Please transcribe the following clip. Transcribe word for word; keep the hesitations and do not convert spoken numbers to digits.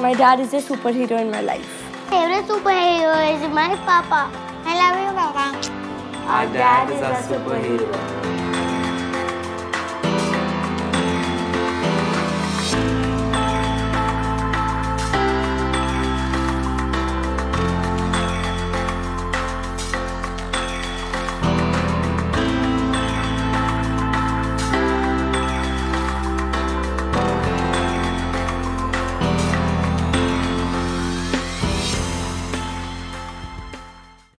My dad is a superhero in my life. Favorite superhero is my papa. I love you, Papa. Our dad is our superhero.